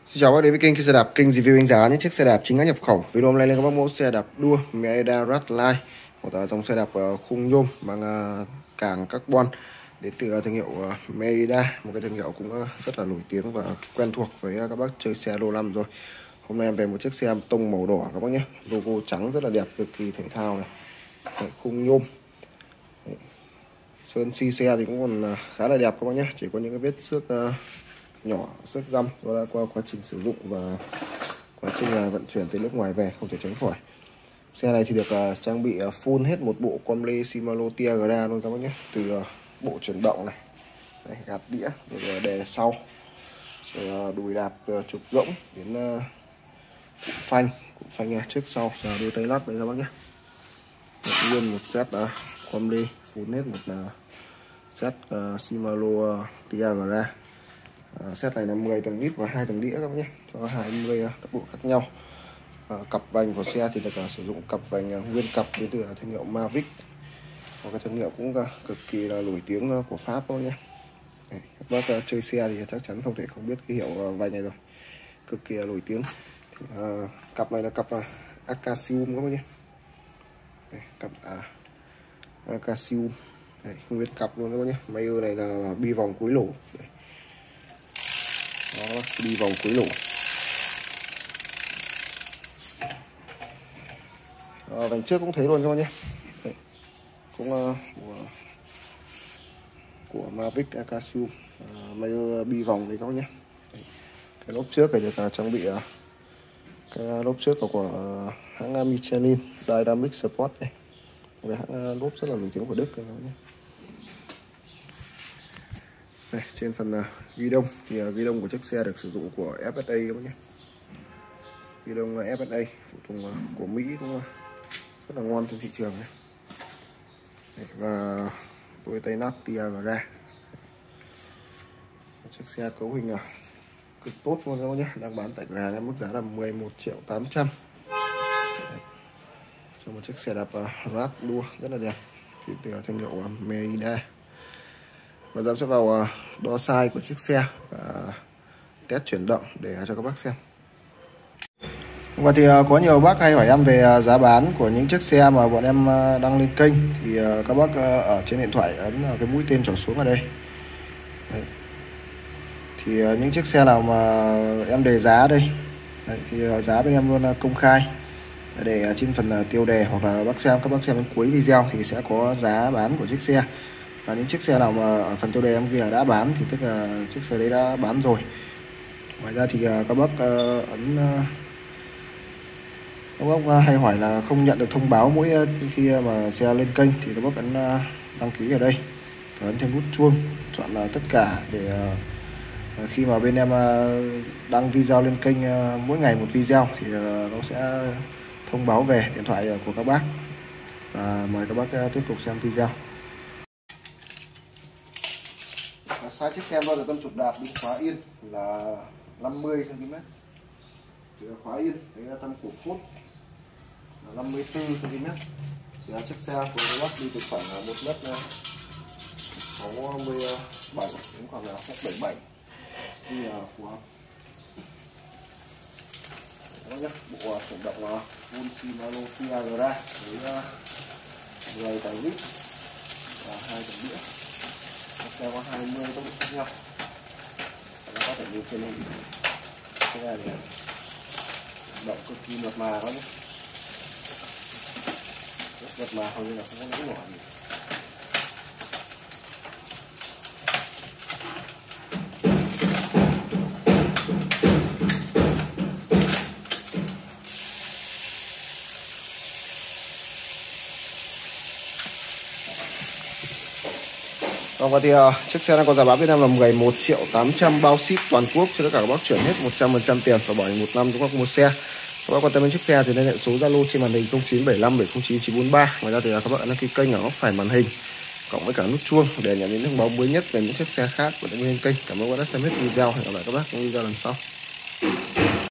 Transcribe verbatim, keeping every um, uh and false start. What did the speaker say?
Xin chào các bạn đến với kênh xe đạp, kênh review đánh giá những chiếc xe đạp chính hãng nhập khẩu. Video hôm nay lên các bác mẫu xe đạp đua Merida Radline, một dòng xe đạp khung nhôm bằng càng carbon đến từ thương hiệu Merida, một cái thương hiệu cũng rất là nổi tiếng và quen thuộc với các bác chơi xe lô năm rồi. Hôm nay em về một chiếc xe tông màu đỏ các bác nhé, logo trắng rất là đẹp, cực kỳ thể thao này, khung nhôm. Sơn xi xe thì cũng còn khá là đẹp các bác nhé, chỉ có những cái vết xước nhỏ, xước răm do đã qua quá trình sử dụng và quá trình uh, vận chuyển từ nước ngoài về không thể tránh khỏi. Xe này thì được uh, trang bị uh, full hết một bộ combi Shimano Tiagra luôn các bác nhé, từ uh, bộ chuyển động này, đây, gạt đĩa, rồi uh, đề sau, rồi uh, đùi đạp uh, trục rỗng đến uh, cụm phanh, cụm phanh uh, trước sau, rồi đôi tay lắp đấy các bác nhé. Nguyên một set uh, combi full hết một uh, set uh, Shimano uh, Tiagra. À, set này là mười tầng vít và hai tầng đĩa các bác nhé, cho hai mươi các bộ khác nhau. À, cặp vành của xe thì được uh, sử dụng cặp vành uh, nguyên cặp đến từ uh, thương hiệu Mavic, một cái thương hiệu cũng uh, cực kỳ là nổi tiếng uh, của Pháp thôi nhé. Đây, các bác uh, chơi xe thì chắc chắn không thể không biết cái hiệu uh, vành này rồi, cực kỳ là nổi tiếng. Thì, uh, cặp này là cặp uh, Acasium các bác nhé. Đây, cặp uh, Acasium, đây, nguyên cặp luôn các bác nhé. Mayer này là bi vòng cuối lỗ. Đây. Đó, đi vòng cuối lỗ. À, vành trước cũng thấy luôn các bác nhé. Đây, cũng uh, của, của Mavic Acasium, uh, Mayer bi vòng đấy các bác nhé. Đây, cái lốp trước này được uh, trang bị uh, cái lốp trước của, của uh, hãng Michelin Dynamic Sport này, cái hãng uh, lốp rất là nổi tiếng của Đức các bác nhé. Đây, trên phần uh, ghi đông thì uh, ghi đông của chiếc xe được sử dụng của ép ét a các bác nhé. Ghi đông uh, ép ét a phụ tùng uh, của Mỹ cũng uh, rất là ngon trên thị trường này. Đây, và đôi tay nắp Tiagra. Chiếc xe cấu hình uh, cực tốt luôn các bác nhé, đang bán tại cửa hàng em mức giá là mười một triệu tám trăm. Cho một chiếc xe đạp uh, Rad đua rất là đẹp, thì từ thương hiệu uh, Merida. Và giờ sẽ vào đo size của chiếc xe và test chuyển động để cho các bác xem. Và thì có nhiều bác hay hỏi em về giá bán của những chiếc xe mà bọn em đăng lên kênh, thì các bác ở trên điện thoại ấn cái mũi tên trỏ xuống ở đây. Đấy. Thì những chiếc xe nào mà em đề giá đây, đấy, thì giá bên em luôn công khai để trên phần tiêu đề, hoặc là bác xem các bác xem đến cuối video thì sẽ có giá bán của chiếc xe. Và những chiếc xe nào mà ở phần tiêu đề em ghi là đã bán thì tức là chiếc xe đấy đã bán rồi. Ngoài ra thì các bác ấn các bác hay hỏi là không nhận được thông báo mỗi khi mà xe lên kênh, thì các bác ấn đăng ký ở đây và ấn thêm nút chuông chọn là tất cả, để khi mà bên em đăng video lên kênh mỗi ngày một video thì nó sẽ thông báo về điện thoại của các bác. Và mời các bác tiếp tục xem video. Size chiếc xe bao giờ tâm trục đạp đi khóa yên là năm mươi xăng ti mét, thì khóa yên cái tâm cổ phốt là năm mươi tư xăng ti mét. Thì chiếc xe của các bác đi từ khoảng một mét sáu mươi bảy đến khoảng là một bảy mươi bảy thì phù hợp. Đó nhé, bộ chuyển động là full Shimano Tiagra với mười tầng vít và hai tầng đĩa. Xe có hai mươi tốc độ khác nhau, nó có thể nhìn trên hình. Cái này thì động cực kỳ mượt mà đó nhé, rất mượt mà, hầu như là không có lỗ nhỏ gì. Và thì uh, chiếc xe đang có giá bán Việt Nam là mười một triệu tám trăm, bao ship toàn quốc cho tất cả các bác chuyển hết một trăm phần trăm tiền và bảo hành một năm cho các bác mua xe. Các bác quan tâm đến chiếc xe thì liên hệ số Zalo trên màn hình không chín bảy năm bảy không chín chín bốn ba. Ngoài ra thì các bạn đăng ký kênh ở góc phải màn hình cộng với cả nút chuông để nhận những thông báo mới nhất về những chiếc xe khác của những bên kênh. Cảm ơn các bác đã xem hết video. Hẹn gặp lại các bác trong video lần sau.